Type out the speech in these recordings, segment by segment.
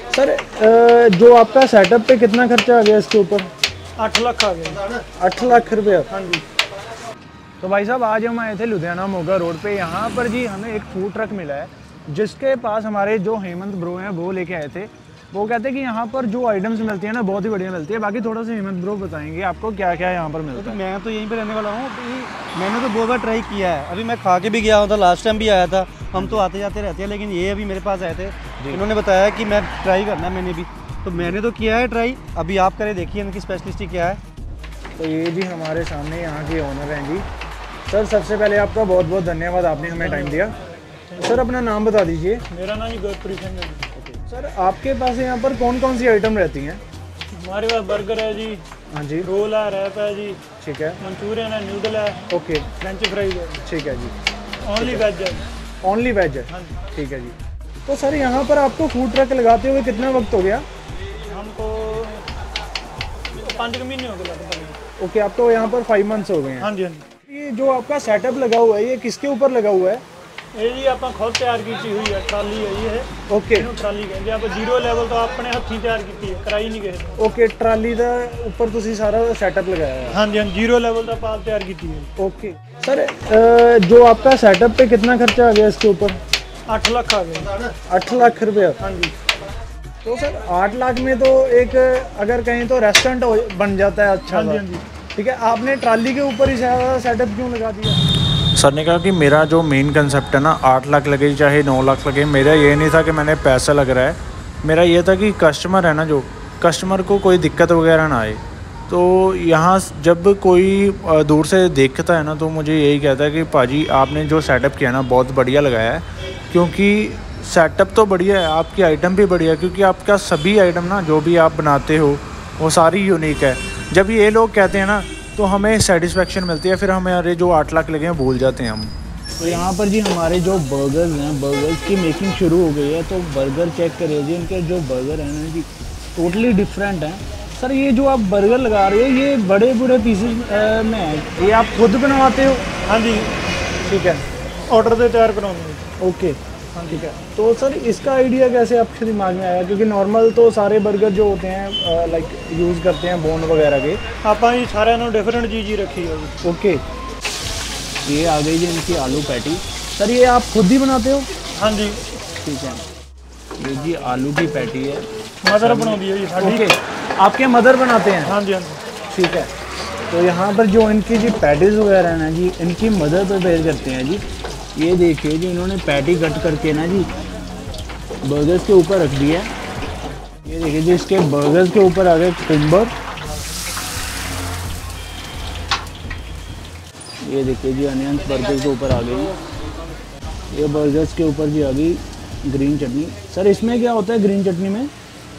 Sir जो आपका setup पे कितना खर्चा आ गया इसके ऊपर? 8 लाख आ गया। 8 लाख रुपये? हाँ जी। तो भाई साहब आज हम आए थे लुधियाना मोगा रोड पे। यहाँ पर जी हमें एक फूड ट्रक मिला है जिसके पास हमारे जो हेमंत ब्रो हैं वो लेके आए थे। वो कहते हैं कि यहाँ पर जो आइटम्स मिलती है ना बहुत ही बढ़िया मिलती है। बाकी थोड़ा सा हेमंत ब्रो बताएंगे आपको क्या क्या यहाँ पर मिलता है। मैं तो यहीं पे रहने वाला हूँ। मैंने तो बहुत बार ट्राई किया है, अभी मैं खा के भी गया हूँ, लास्ट टाइम भी आया था। हम तो आते जाते रहते हैं, लेकिन ये अभी मेरे पास आए थे, इन्होंने बताया कि मैं ट्राई करना है। मैंने भी तो मैंने तो किया है ट्राई, अभी आप करें, देखिए इनकी स्पेशलिस्टी क्या है। तो ये जी हमारे सामने यहाँ के ओनर हैं जी। सर सबसे पहले आपका बहुत बहुत धन्यवाद, आपने हमें टाइम दिया। सर अपना नाम बता दीजिए। मेरा नाम गुरप्रीत सिंह है। सर आपके पास यहाँ पर कौन कौन सी आइटम रहती हैं? हमारे पास बर्गर है जी, हाँ जी, रोल है, रैप है जी, ठीक है, मंचूरियन है, नूडल है, ओके, फ्रेंच फ्राइज है, ठीक है जी, ओनली वेज है। ओनली वेज है, हाँ जी। ठीक है जी। तो सर यहाँ पर आपको फूड ट्रक लगाते हुए कितना वक्त हो गया? हमको 5 महीने हो गए लगभग। ओके, आप तो यहाँ पर 5 मंथ्स हो गए हैं। हाँ जी, हाँ जी। ये जो आपका सेटअप लगा हुआ है ये किसके ऊपर लगा हुआ है? ये जी आप खुद तैयार की हुई है, ट्राली है ये है। ओके, ट्राली कहते आप जीरो लेवल तो अपने हथी तैयार की है, कराई नहीं गए। ओके, ट्राली ਦਾ ਉੱਪਰ ਤੁਸੀਂ ਸਾਰਾ सेटअप लगाया है। हाँ जी, हाँ, जीरो लेवल तो आप तैयार की है। ओके सर, जो आपका सेटअप पे कितना खर्चा आ गया इसके ऊपर? 8 लाख आ गया। 8 लाख रुपये? हाँ जी। तो सर 8 लाख में तो एक अगर कहीं तो रेस्टोरेंट बन जाता है अच्छा। हाँ जी, हाँ जी। ठीक है, आपने ट्राली के ऊपर ही सारा सेटअप क्यों लगा दिया? सर ने कहा कि मेरा जो मेन कंसेप्ट है ना, 8 लाख लगे चाहे 9 लाख लगे, मेरा ये नहीं था कि मैंने पैसा लग रहा है। मेरा ये था कि कस्टमर है ना, जो कस्टमर को कोई दिक्कत वगैरह ना आए। तो यहाँ जब कोई दूर से देखता है ना तो मुझे यही कहता है कि पाजी आपने जो सेटअप किया ना बहुत बढ़िया लगाया है। क्योंकि सेटअप तो बढ़िया है, आपकी आइटम भी बढ़िया है, क्योंकि आपका सभी आइटम ना जो भी आप बनाते हो वो सारी यूनिक है। जब ये लोग कहते हैं ना तो हमें सेटिस्फेक्शन मिलती है, फिर हमारे जो 8 लाख लगे हैं भूल जाते हैं हम। तो यहाँ पर जी हमारे जो बर्गर्स हैं, बर्गर्स की मेकिंग शुरू हो गई है। तो बर्गर चेक करिए जी, इनके जो बर्गर हैं ना जी टोटली डिफरेंट हैं। सर ये जो आप बर्गर लगा रहे हो ये बड़े बड़े पीसेस में है, ये आप खुद बनवाते हो? हाँ जी, ठीक है, ऑर्डर से तैयार कराऊंगा। ओके, हाँ ठीक है। तो सर इसका आइडिया कैसे आपके दिमाग में आया? क्योंकि नॉर्मल तो सारे बर्गर जो होते हैं लाइक यूज़ करते हैं बोन वगैरह के, आप सारे डिफरेंट चीज़ ही रखी है। ओके, ये आ गई जी इनकी आलू पैटी। सर ये आप खुद ही बनाते हो? हाँ जी, ठीक है, ये जी आलू की पैटी है, मदर बना दी है जी साड़ी। ओके, आपके मदर बनाते हैं? हाँ जी, हाँ जी। ठीक है। तो यहाँ पर जो इनकी जी पैटीज़ वगैरह है ना जी, इनकी मदर प्रिपेयर करते हैं जी। ये देखिए जी इन्होंने पैटी कट करके ना जी बर्गर्स के ऊपर रख दिया है। ये देखिए जी इसके बर्गर्स के ऊपर आ गए कुम्बर। ये देखिए जी अनियंस बर्गर्स के ऊपर आ गई। ये बर्गर्स के ऊपर जी आ गई ग्रीन चटनी। सर इसमें क्या होता है ग्रीन चटनी में?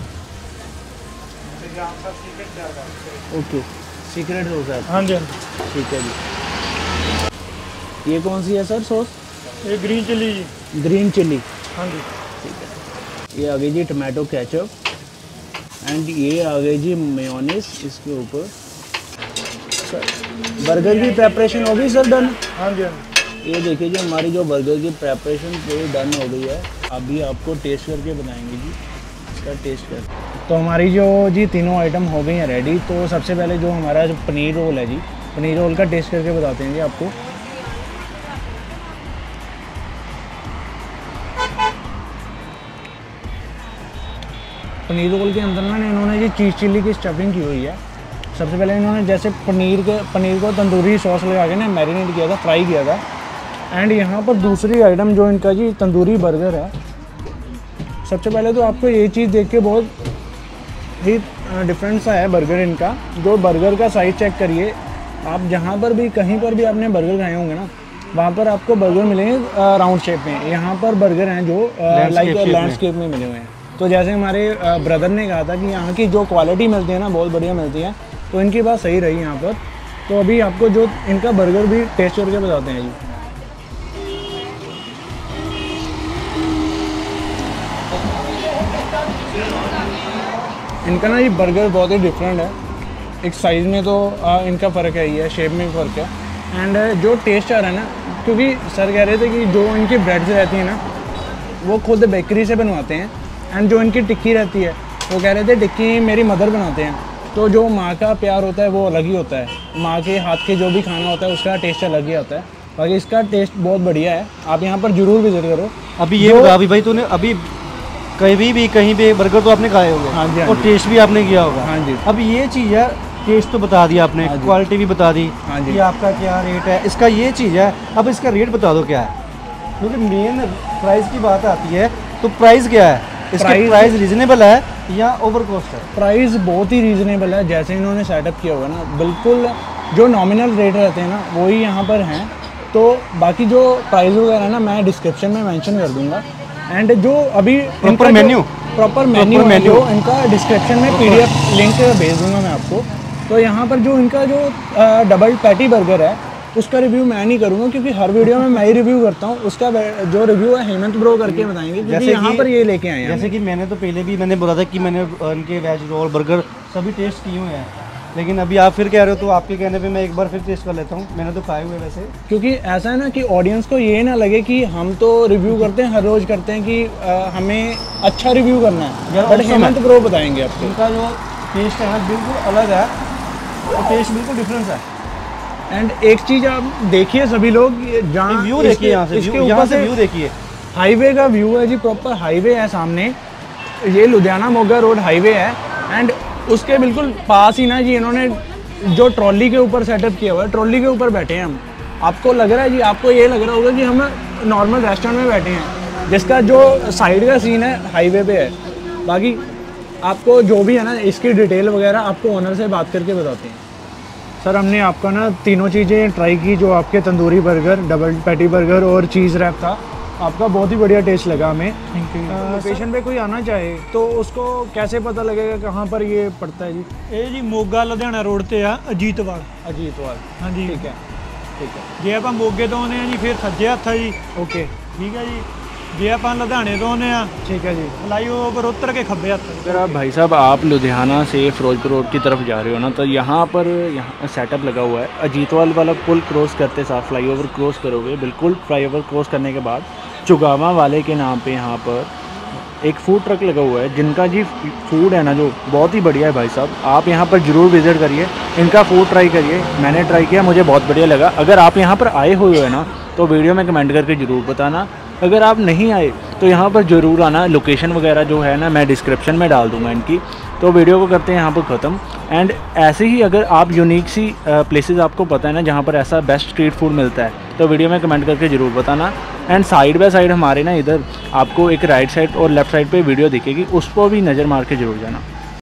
ओके, सीक्रेट सॉस है। हाँ जी, हाँ जी। ठीक है जी। ये कौन सी है सर सॉस? ये ग्रीन चिल्ली जी। ग्रीन चिल्ली, हाँ जी। ठीक है। ये आ गई जी टमाटो केचप एंड ये आ गई जी मेयोनीज इसके ऊपर। सर बर्गर की प्रेपरेशन हो गई सर डन? हाँ जी, हाँ जी। ये देखिए जी हमारी जो बर्गर की प्रेपरेशन पूरी डन हो गई है। अभी आपको टेस्ट करके बताएंगे जी, इसका टेस्ट कर। तो हमारी जो जी तीनों आइटम हो गई हैं रेडी। तो सबसे पहले जो हमारा जो पनीर रोल है जी, पनीर रोल का टेस्ट करके बताते हैं जी आपको। पनीर रोल के अंदर ना इन्होंने जी चीज़ चिल्ली की स्टफिंग की हुई है। सबसे पहले इन्होंने जैसे पनीर को तंदूरी सॉस लगा के ना मैरिनेट किया था, फ्राई किया था। एंड यहाँ पर दूसरी आइटम जो इनका जी तंदूरी बर्गर है। सबसे पहले तो आपको ये चीज़ देख के बहुत ही डिफरेंट सा है बर्गर इनका। जो बर्गर का साइज़ चेक करिए आप, जहाँ पर भी कहीं पर भी आपने बर्गर खाए होंगे ना वहाँ पर आपको बर्गर मिलेंगे राउंड शेप में। यहाँ पर बर्गर हैं जो लाइक लैंडस्केप में मिले हुए हैं। तो जैसे हमारे ब्रदर ने कहा था कि यहाँ की जो क्वालिटी मिलती है ना बहुत बढ़िया मिलती है, तो इनकी बात सही रही यहाँ पर। तो अभी आपको जो इनका बर्गर भी टेस्ट करके बताते हैं जी। इनका ना ये बर्गर बहुत ही डिफरेंट है। एक साइज़ में तो इनका फ़र्क है, ही है, शेप में फ़र्क है। एंड जो टेस्ट आ रहा है ना, क्योंकि सर कह रहे थे कि जो इनकी ब्रेड्स रहती हैं ना वो खुद बेकरी से बनवाते हैं। एंड जो इनकी टिक्की रहती है, वो कह रहे थे टिक्की मेरी मदर बनाते हैं, तो जो माँ का प्यार होता है वो अलग ही होता है। माँ के हाथ के जो भी खाना होता है उसका टेस्ट अलग ही आता है। बाकी इसका टेस्ट बहुत बढ़िया है, आप यहाँ पर ज़रूर विजिट करो। अभी ये बता अभी भाई तूने अभी कहीं भी बर्गर तो आपने खाए होंगे, हाँ जी, हाँ और जी। टेस्ट भी आपने किया होगा। हाँ जी। अब ये चीज़ है, टेस्ट तो बता दिया आपने, हाँ जी। क्वालिटी भी बता दी, हाँ जी। कि आपका क्या रेट है, इसका ये चीज़ है। अब इसका रेट बता दो क्या है, क्योंकि मेन प्राइस की बात आती है, तो प्राइस क्या है इसका? प्राइस रीजनेबल है या ओवर कॉस्ट है? प्राइस बहुत ही रीज़नेबल है, जैसे इन्होंने सेटअप किया हुआ है ना, बिल्कुल जो नॉमिनल रेट रहते हैं ना वही यहाँ पर हैं। तो बाकी जो प्राइस वगैरह ना मैं डिस्क्रिप्शन में मेंशन कर दूंगा। एंड जो अभी प्रॉपर मेन्यू है जो इनका डिस्क्रिप्शन में PDF लिंक भेज दूंगा मैं आपको। तो यहाँ पर जो इनका जो डबल पैटी बर्गर है उसका रिव्यू मैं नहीं करूँगा, क्योंकि हर वीडियो में मैं ही रिव्यू करता हूँ। उसका जो रिव्यू है हेमंत ब्रो करके बताएंगे, क्योंकि यहाँ पर ये लेके आए हैं। जैसे कि मैंने तो पहले भी मैंने बोला था कि मैंने उनके वेज रोल बर्गर सभी टेस्ट किए हुए हैं, लेकिन अभी आप फिर कह रहे हो, तो आपके कहने पे मैं एक बार फिर टेस्ट कर लेता हूँ। मैंने तो खाए हुए वैसे, क्योंकि ऐसा है ना कि ऑडियंस को ये ना लगे कि हम तो रिव्यू करते हैं, हर रोज़ करते हैं कि हमें अच्छा रिव्यू करना है, बट हेमंत ब्रो बताएंगे आपको। इनका जो टेस्ट है ना बिल्कुल अलग है, और टेस्ट बिल्कुल डिफरेंस है। एंड एक चीज़ आप देखिए सभी लोग, जहाँ व्यू देखिए, यहाँ से इसके यहाँ ऊपर से से व्यू देखिए, हाईवे का व्यू है जी, प्रॉपर हाईवे है सामने। ये लुधियाना मोगा रोड हाईवे है, एंड उसके बिल्कुल पास ही ना जी इन्होंने जो ट्रॉली के ऊपर सेटअप किया हुआ है, ट्रॉली के ऊपर बैठे हैं हम। आपको लग रहा है जी, आपको ये लग रहा होगा कि हम नॉर्मल रेस्टोरेंट में बैठे हैं, जिसका जो साइड का सीन है हाईवे पे है। बाकी आपको जो भी है ना इसकी डिटेल वगैरह आपको ओनर से बात करके बताते हैं। सर हमने आपका ना तीनों चीज़ें ट्राई की, जो आपके tandoori burger, double patty burger और चीज़ रैप था, आपका बहुत ही बढ़िया टेस्ट लगा हमें। लोकेशन पे कोई आना चाहे तो उसको कैसे पता लगेगा कहाँ पर ये पड़ता है जी? ਇਹ ਜੀ ਮੋਗਾ ਲੁਧਿਆਣਾ ਰੋਡ ਤੇ ਆ ਅਜੀਤਵਾਲ। अजीतवाल। ਹਾਂਜੀ ठीक है, ठीक है, ਜੇ ਆਪਾਂ ਮੋਗੇ ਤੋਂ ਆਉਂਦੇ ਆ ਜੀ ਫਿਰ ਸੱਜੇ ਹੱਥ ਆ ਜੀ, ओके, ਠੀਕ ਹੈ ਜੀ। ਜੇ ਆਪਾਂ ਲੁਧਿਆਣੇ ਤੋਂ ਆਉਂਦੇ ਆ ठीक है जी। ਫਲਾਈਓਵਰ ਉਤਰ ਕੇ ਖੱਬੇ ਹੱਥ। अगर आप भाई साहब आप लुधियाना से फिरोजपुर रोड की तरफ जा रहे हो ना, तो यहाँ पर सेटअप लगा हुआ है। अजीतवाल वाला पुल क्रॉस करते साथ फ्लाईओवर क्रॉस करोगे, बिल्कुल फ्लाईओवर क्रॉस करने के बाद चुगावा वाले के नाम पे यहाँ पर एक फ़ूड ट्रक लगा हुआ है, जिनका जी फूड है ना जो बहुत ही बढ़िया है भाई साहब। आप यहाँ पर ज़रूर विज़िट करिए, इनका फूड ट्राई करिए। मैंने ट्राई किया, मुझे बहुत बढ़िया लगा। अगर आप यहाँ पर आए हुए हो ना तो वीडियो में कमेंट करके ज़रूर बताना। अगर आप नहीं आए तो यहाँ पर ज़रूर आना। लोकेशन वगैरह जो है ना मैं डिस्क्रिप्शन में डाल दूँगा इनकी। तो वीडियो को करते हैं यहाँ पर ख़त्म। एंड ऐसे ही अगर आप यूनिक सी प्लेसेस आपको पता है ना जहाँ पर ऐसा बेस्ट स्ट्रीट फूड मिलता है, तो वीडियो में कमेंट करके ज़रूर बताना। एंड साइड बाय साइड हमारे ना इधर आपको एक राइट साइड और लेफ़्ट साइड पे वीडियो दिखेगी, उस पर भी नज़र मार के ज़रूर जाना।